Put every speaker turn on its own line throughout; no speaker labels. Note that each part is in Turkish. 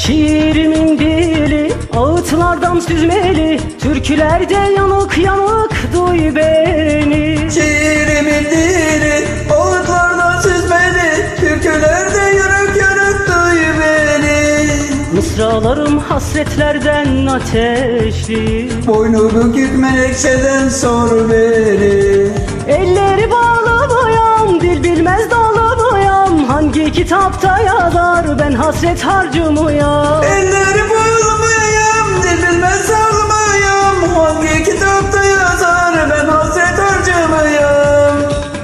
Şiirimin dili ağıtlardan süzmeli, türkülerde yanık yanık duy beni.
Şiirimin dili ağıtlardan süzmeli, türkülerde yanık yanık duy beni.
Mısralarım hasretlerden ateşli,
boynu bükük menekşeden sor beni.
elleri bağlamayam, dil bilmez dağlamayam, hangi kitapta yazar ben hasret harcımıyam.
Elleri bağlamayam, dil bilmez dağlamayam, hangi kitapta yazar ben hasret harcımıyam.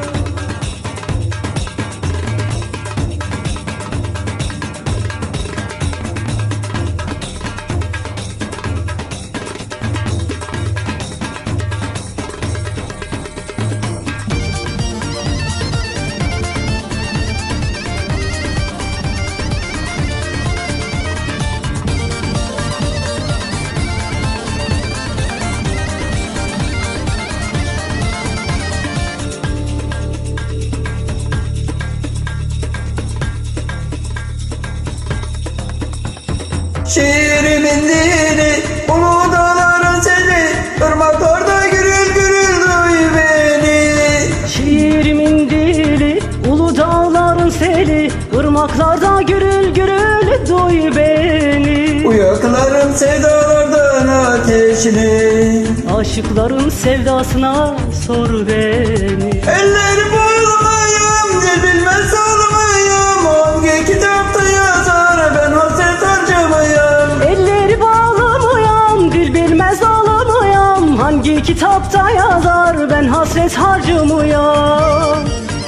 Şiirimin dili ulu dağların seli, ırmaklarda gürül gürül duy beni.
Şiirimin dili ulu dağların seli, ırmaklarda gürül gürül duy beni.
Uyaklarım sevdalardan ateşli,
Aşıkların sevdasına sor beni.
elleri bağlamayam, dil bilmez ağlamayam, hangi kitapta yazar ben hasret harcamayam.
Elleri bağlamayam, dil bilmez ağlamayam, hangi kitapta yazar ben hasret harcımıyam.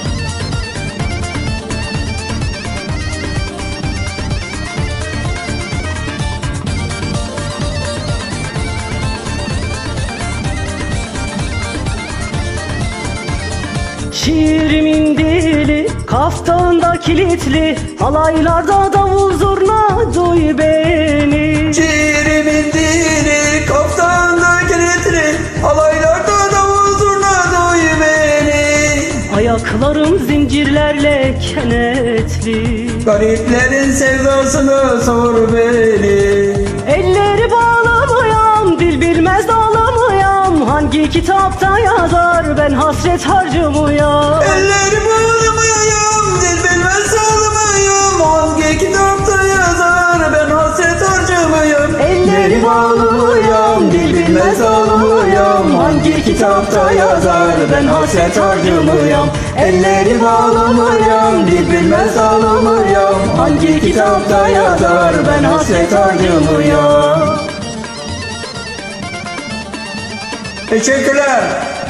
Şiirimin dili kaftağında kilitli, halaylarda davul zurna duy beni.
Şiirimin dili kaftağında kilitli, alaylarda davul zurna duy beni.
Ayaklarım zincirlerle kenetli,
Gariplerin sevdasını sor beni.
elleri bağlamayam, dil bilmez dağlamayam, hangi kitapta yazar ben hasret harcımıyam.
Elleri bağlamayam, dil bilmez ağlamayam, hangi kitapta yazar ben hasret harcamayam.
Elleri bağlamayam, dil bilmez ağlamayam, hangi kitapta yazar ben hasret harcımıyam. Elleri bağlamayam, dil bilmez ağlamayam, hangi kitapta yazar ben hasret harcımıyam.
Teşekkürler.